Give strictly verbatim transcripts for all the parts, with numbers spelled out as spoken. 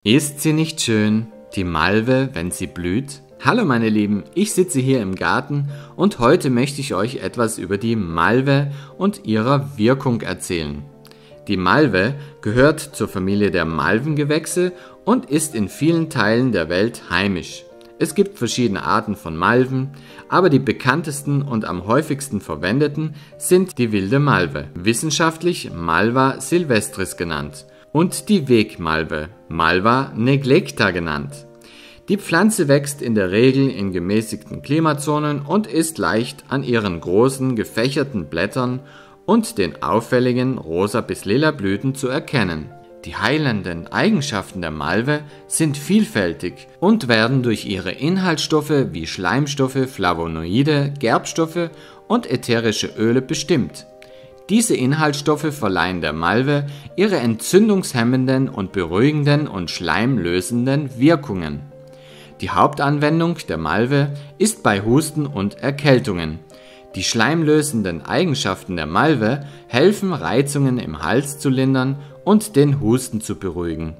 Ist sie nicht schön, die Malve, wenn sie blüht? Hallo meine Lieben, ich sitze hier im Garten und heute möchte ich euch etwas über die Malve und ihrer Wirkung erzählen. Die Malve gehört zur Familie der Malvengewächse und ist in vielen Teilen der Welt heimisch. Es gibt verschiedene Arten von Malven, aber die bekanntesten und am häufigsten verwendeten sind die wilde Malve, wissenschaftlich Malva silvestris genannt, und die Wegmalve, Malva neglecta genannt. Die Pflanze wächst in der Regel in gemäßigten Klimazonen und ist leicht an ihren großen, gefächerten Blättern und den auffälligen rosa bis lila Blüten zu erkennen. Die heilenden Eigenschaften der Malve sind vielfältig und werden durch ihre Inhaltsstoffe wie Schleimstoffe, Flavonoide, Gerbstoffe und ätherische Öle bestimmt. Diese Inhaltsstoffe verleihen der Malve ihre entzündungshemmenden und beruhigenden und schleimlösenden Wirkungen. Die Hauptanwendung der Malve ist bei Husten und Erkältungen. Die schleimlösenden Eigenschaften der Malve helfen, Reizungen im Hals zu lindern und den Husten zu beruhigen.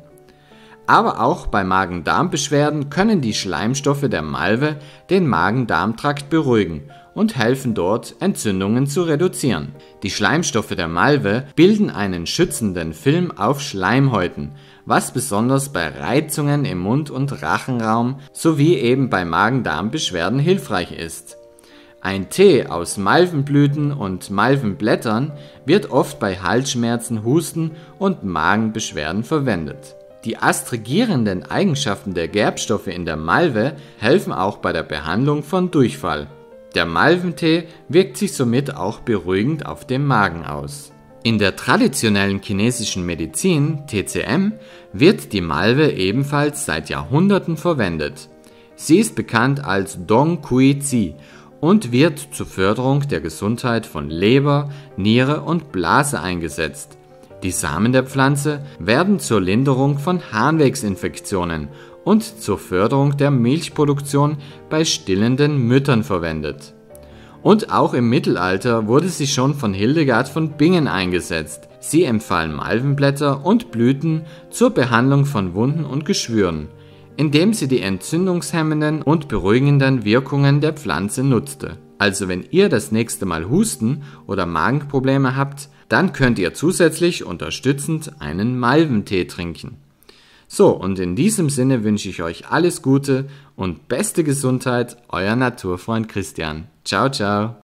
Aber auch bei Magen-Darm-Beschwerden können die Schleimstoffe der Malve den Magen-Darm-Trakt beruhigen und helfen dort, Entzündungen zu reduzieren. Die Schleimstoffe der Malve bilden einen schützenden Film auf Schleimhäuten, was besonders bei Reizungen im Mund- und Rachenraum sowie eben bei Magen-Darm-Beschwerden hilfreich ist. Ein Tee aus Malvenblüten und Malvenblättern wird oft bei Halsschmerzen, Husten und Magenbeschwerden verwendet. Die astringierenden Eigenschaften der Gerbstoffe in der Malve helfen auch bei der Behandlung von Durchfall. Der Malventee wirkt sich somit auch beruhigend auf den Magen aus. In der traditionellen chinesischen Medizin, T C M, wird die Malve ebenfalls seit Jahrhunderten verwendet. Sie ist bekannt als Dong Kui Zi und wird zur Förderung der Gesundheit von Leber, Niere und Blase eingesetzt. Die Samen der Pflanze werden zur Linderung von Harnwegsinfektionen und zur Förderung der Milchproduktion bei stillenden Müttern verwendet. Und auch im Mittelalter wurde sie schon von Hildegard von Bingen eingesetzt. Sie empfahl Malvenblätter und Blüten zur Behandlung von Wunden und Geschwüren, indem sie die entzündungshemmenden und beruhigenden Wirkungen der Pflanze nutzte. Also wenn ihr das nächste Mal Husten oder Magenprobleme habt, dann könnt ihr zusätzlich unterstützend einen Malventee trinken. So, und in diesem Sinne wünsche ich euch alles Gute und beste Gesundheit, euer Naturfreund Christian. Ciao, ciao.